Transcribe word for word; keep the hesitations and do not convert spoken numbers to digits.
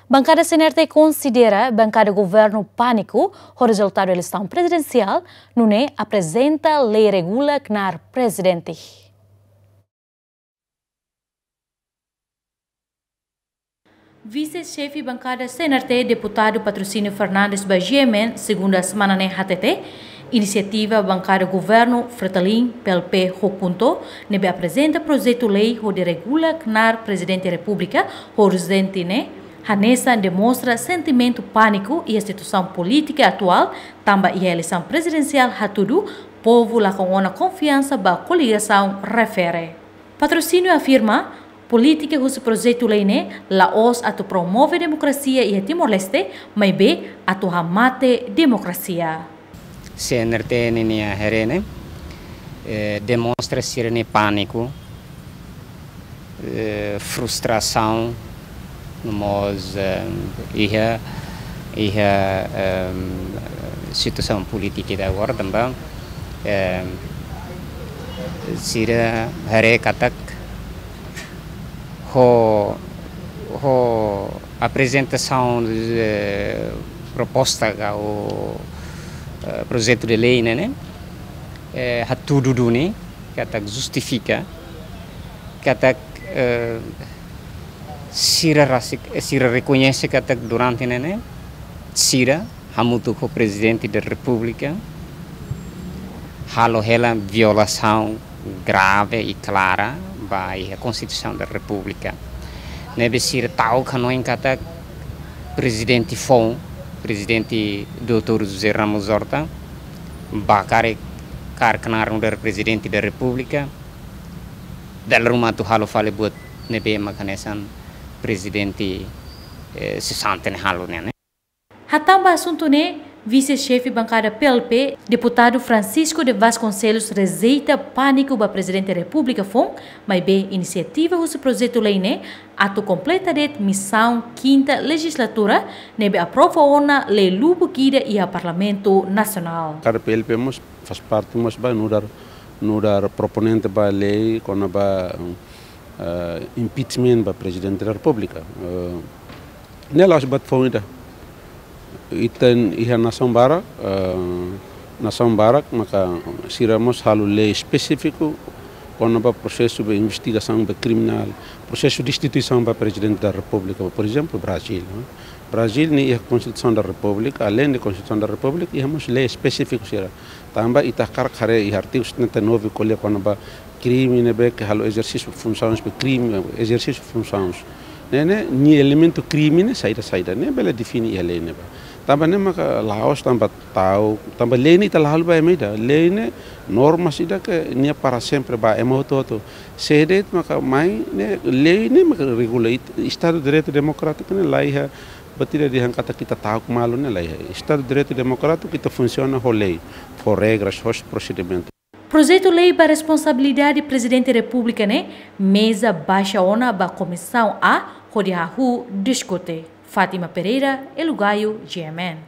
Bancada C N R T considera bancada governo pânico o resultado da eleição presidencial, não é apresenta lei regula que na presidente. Vice-chefe bancada C N R T, deputado Patrocínio Fernandes Bajemen, segunda semana na H T T, iniciativa bancada governo Fretalin, P L P, Rokunto, nebe apresenta projeto lei o de regula que na presidente da República, o residente né, Hanessa demonstra sentimento pânico e a situação política atual, também a eleição presidencial hatudu, povo lá com uma confiança ba coligação refere. Patrocínio afirma política do projeto lei né, la os atu promove democracia e a Timor-Leste, mas be atu hamate democracia. C N R T nenia herene eh, demonstra ser ne pânico, eh, frustração, mas ia ia situação política da agora também sira hari katak ho ho apresentação de proposta ao projeto de lei né é hatudu duni katak justifica katak Sira rasik, sira reconhece que até durante né, sira hamutu o presidente da República, halo ela violação grave e clara da Constituição da República. Nebe sira tau canoin kata presidente Fon, presidente doutor José Ramos Horta, bakare karkanaram da presidente da República, dal rumah tu halo fale buat nebe makanesan presidente eh, se sente na halo né. Hatamba assunto né, vice-chefe bancada P L P, deputado Francisco de Vasconcelos rejeita pânico ba presidente da República fom, mas be iniciativa o projeto lei né, ato completa de missão quinta legislatura, nebe aprova ona lei lupo guida e a Parlamento Nacional. Cada P L P mos faz parte mas ba nudar nudar proponente ba lei quando ba Uh, impeachment ba presidente da República. Uh, nela bat fonda itan iha nação bara uh, nação bara maka siramos halu lei específico quando ba processo de investigação ba criminal, processo de destituição ba presidente da República, por exemplo, Brasil. Né? Brasil ni a Constituição da República, além da Constituição da República, ihamos lei específico sira. Também itakar kare i artigo setenta e nove colhe quando ba crime né que halo exercício de funções para crime exercício de funções né né ni elemento crime né saída saída né bela define a lei né também né maka laos também tau também lei ni talah ba emida lei né norma sida que ni para sempre ba emo toto sedet maka mai né lei né maka regula estado de direito democrático né lá ia batida de kata kita tahu malu né lá estado de direito democrático kita funciona com lei com regras com procedimentos. Projeto lei para responsabilidade do presidente da República, né? Mesa baixa ona ba comissão A, Rodiahu discute. Fátima Pereira, Elugaio, G M N.